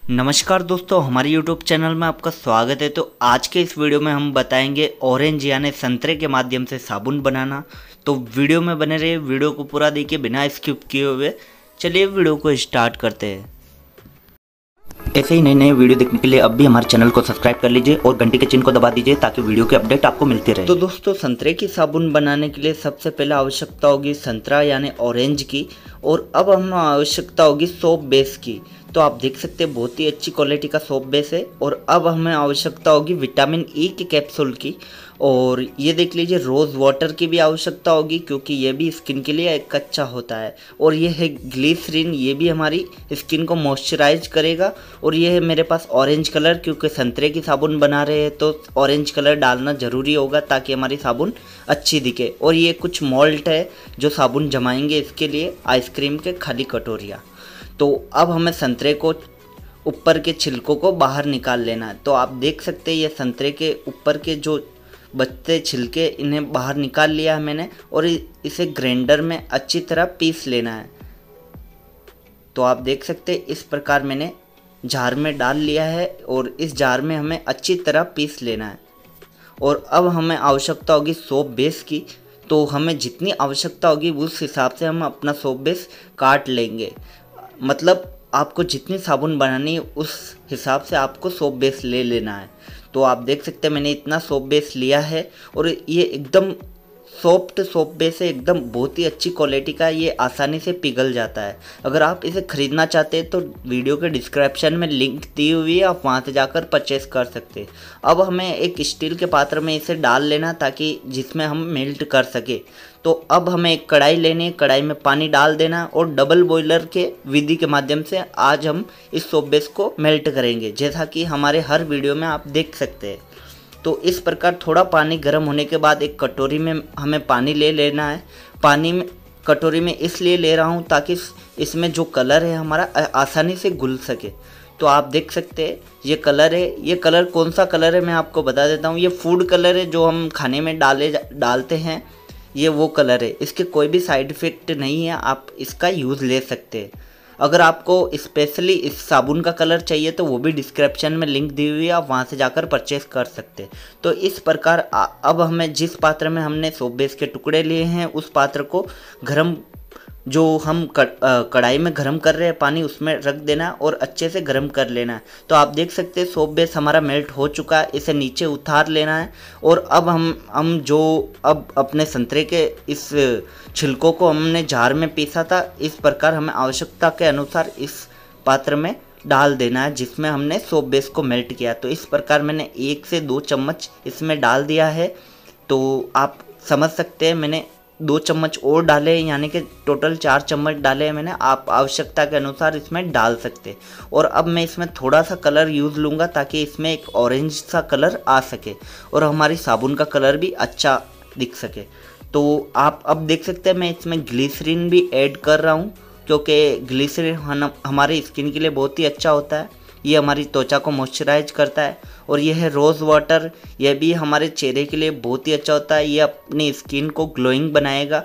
नमस्कार दोस्तों, हमारे YouTube चैनल में आपका स्वागत है। तो आज के इस वीडियो में हम बताएंगे ऑरेंज यानी संतरे के माध्यम से साबुन बनाना। तो वीडियो में बने रहिए, वीडियो को पूरा देखिए बिना स्किप किए हुए। चलिए वीडियो को स्टार्ट करते हैं। ऐसे ही नए नए वीडियो देखने के लिए अब भी हमारे चैनल को सब्सक्राइब कर लीजिए और घंटी के चिन्ह को दबा दीजिए ताकि वीडियो के अपडेट आपको मिलते रहे। तो दोस्तों, संतरे की साबुन बनाने के लिए सबसे पहले आवश्यकता होगी संतरा यानी ऑरेंज की, और अब हमें आवश्यकता होगी सोप बेस की। तो आप देख सकते हैं बहुत ही अच्छी क्वालिटी का सोप बेस है। और अब हमें आवश्यकता होगी विटामिन ई के कैप्सूल की, और ये देख लीजिए रोज़ वाटर की भी आवश्यकता होगी क्योंकि ये भी स्किन के लिए एक अच्छा होता है। और ये है ग्लिसरीन, ये भी हमारी स्किन को मॉइस्चराइज करेगा। और ये है मेरे पास ऑरेंज कलर, क्योंकि संतरे की साबुन बना रहे हैं तो ऑरेंज कलर डालना ज़रूरी होगा ताकि हमारी साबुन अच्छी दिखे। और ये कुछ मोल्ट है जो साबुन जमाएंगे इसके लिए, आइसक्रीम के खाली कटोरियाँ। तो अब हमें संतरे को ऊपर के छिलकों को बाहर निकाल लेना है। तो आप देख सकते हैं ये संतरे के ऊपर के जो बचते छिलके, इन्हें बाहर निकाल लिया है मैंने, और इसे ग्राइंडर में अच्छी तरह पीस लेना है। तो आप देख सकते हैं इस प्रकार मैंने जार में डाल लिया है और इस जार में हमें अच्छी तरह पीस लेना है। और अब हमें आवश्यकता होगी सोप बेस की। तो हमें जितनी आवश्यकता होगी उस हिसाब से हम अपना सोप बेस काट लेंगे। मतलब आपको जितनी साबुन बनानी है उस हिसाब से आपको सोप बेस ले लेना है। तो आप देख सकते हैं मैंने इतना सोप बेस लिया है, और ये एकदम सॉफ्ट सोप बेस है, एकदम बहुत ही अच्छी क्वालिटी का। ये आसानी से पिघल जाता है। अगर आप इसे ख़रीदना चाहते हैं तो वीडियो के डिस्क्रिप्शन में लिंक दी हुई है, आप वहां से जाकर परचेस कर सकते हैं। अब हमें एक स्टील के पात्र में इसे डाल लेना ताकि जिसमें हम मेल्ट कर सके। तो अब हमें एक कढ़ाई लेनी है, कढ़ाई में पानी डाल देना, और डबल बॉयलर के विधि के माध्यम से आज हम इस सोप बेस को मेल्ट करेंगे, जैसा कि हमारे हर वीडियो में आप देख सकते हैं। तो इस प्रकार थोड़ा पानी गर्म होने के बाद एक कटोरी में हमें पानी ले लेना है। पानी में कटोरी में इसलिए ले रहा हूँ ताकि इसमें जो कलर है हमारा आसानी से घुल सके। तो आप देख सकते हैं ये कलर है। ये कलर कौन सा कलर है मैं आपको बता देता हूँ। ये फूड कलर है जो हम खाने में डालते हैं, ये वो कलर है। इसके कोई भी साइड इफ़ेक्ट नहीं है, आप इसका यूज़ ले सकते हैं। अगर आपको स्पेशली इस साबुन का कलर चाहिए तो वो भी डिस्क्रिप्शन में लिंक दी हुई है, आप वहाँ से जाकर परचेस कर सकते हैं। तो इस प्रकार अब हमें जिस पात्र में हमने सोप बेस के टुकड़े लिए हैं उस पात्र को गरम, जो हम कढ़ाई में गरम कर रहे हैं पानी, उसमें रख देना और अच्छे से गरम कर लेना है। तो आप देख सकते हैं सोप बेस हमारा मेल्ट हो चुका है, इसे नीचे उतार लेना है। और अब हम जो अब अपने संतरे के इस छिलकों को हमने जार में पीसा था, इस प्रकार हमें आवश्यकता के अनुसार इस पात्र में डाल देना है जिसमें हमने सोप बेस को मेल्ट किया। तो इस प्रकार मैंने 1 से 2 चम्मच इसमें डाल दिया है। तो आप समझ सकते हैं मैंने 2 चम्मच और डाले, यानी कि टोटल 4 चम्मच डाले हैं मैंने। आप आवश्यकता के अनुसार इसमें डाल सकते हैं। और अब मैं इसमें थोड़ा सा कलर यूज़ लूँगा ताकि इसमें एक ऑरेंज सा कलर आ सके और हमारी साबुन का कलर भी अच्छा दिख सके। तो आप अब देख सकते हैं मैं इसमें ग्लिसरीन भी ऐड कर रहा हूँ, क्योंकि ग्लिसरीन हमारी स्किन के लिए बहुत ही अच्छा होता है। ये हमारी त्वचा को मॉइस्चराइज करता है। और यह है रोज़ वाटर, यह भी हमारे चेहरे के लिए बहुत ही अच्छा होता है। ये अपनी स्किन को ग्लोइंग बनाएगा,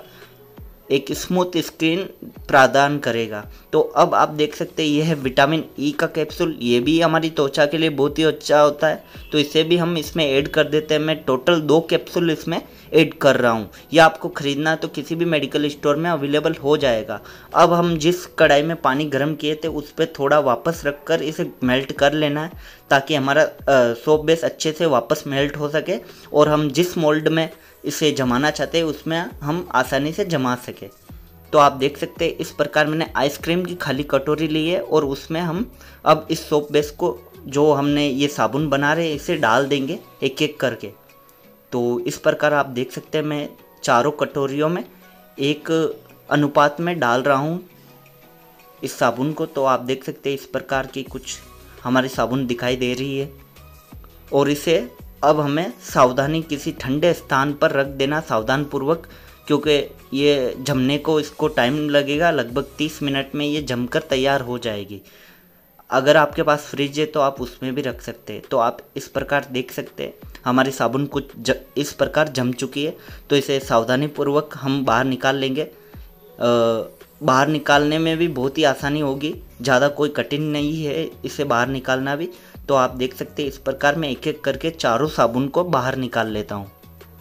एक स्मूथ स्किन प्रदान करेगा। तो अब आप देख सकते हैं यह है विटामिन ई का कैप्सूल, ये भी हमारी त्वचा के लिए बहुत ही अच्छा होता है। तो इसे भी हम इसमें ऐड कर देते हैं। मैं टोटल 2 कैप्सूल इसमें ऐड कर रहा हूँ। ये आपको ख़रीदना है तो किसी भी मेडिकल स्टोर में अवेलेबल हो जाएगा। अब हम जिस कढ़ाई में पानी गर्म किए थे उस पर थोड़ा वापस रखकर इसे मेल्ट कर लेना है ताकि हमारा सोप बेस अच्छे से वापस मेल्ट हो सके और हम जिस मोल्ड में इसे जमाना चाहते हैं उसमें हम आसानी से जमा सके। तो आप देख सकते हैं इस प्रकार मैंने आइसक्रीम की खाली कटोरी ली है और उसमें हम अब इस सोप बेस को, जो हमने ये साबुन बना रहे हैं, इसे डाल देंगे एक एक करके। तो इस प्रकार आप देख सकते हैं मैं चारों कटोरियों में एक अनुपात में डाल रहा हूँ इस साबुन को। तो आप देख सकते हैं इस प्रकार की कुछ हमारी साबुन दिखाई दे रही है। और इसे अब हमें सावधानी किसी ठंडे स्थान पर रख देना, सावधान पूर्वक, क्योंकि ये जमने को इसको टाइम लगेगा। लगभग 30 मिनट में ये जमकर तैयार हो जाएगी। अगर आपके पास फ्रिज है तो आप उसमें भी रख सकते हैं। तो आप इस प्रकार देख सकते हैं हमारी साबुन कुछ इस प्रकार जम चुकी है। तो इसे सावधानी पूर्वक हम बाहर निकाल लेंगे। बाहर निकालने में भी बहुत ही आसानी होगी ज़्यादा कोई कठिन नहीं है इसे बाहर निकालना भी। तो आप देख सकते हैं इस प्रकार मैं एक एक करके चारों साबुन को बाहर निकाल लेता हूँ।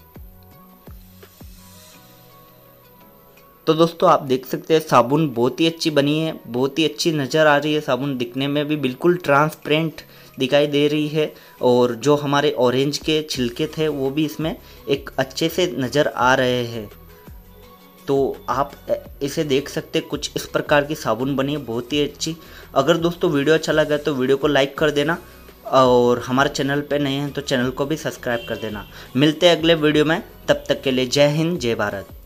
तो दोस्तों आप देख सकते हैं साबुन बहुत ही अच्छी बनी है, बहुत ही अच्छी नज़र आ रही है। साबुन दिखने में भी बिल्कुल ट्रांसपेरेंट दिखाई दे रही है और जो हमारे ऑरेंज के छिलके थे वो भी इसमें एक अच्छे से नज़र आ रहे हैं। तो आप इसे देख सकते कुछ इस प्रकार की साबुन बनी है, बहुत ही अच्छी। अगर दोस्तों वीडियो अच्छा लगा तो वीडियो को लाइक कर देना और हमारे चैनल पे नए हैं तो चैनल को भी सब्सक्राइब कर देना। मिलते हैं अगले वीडियो में, तब तक के लिए जय हिंद जय भारत।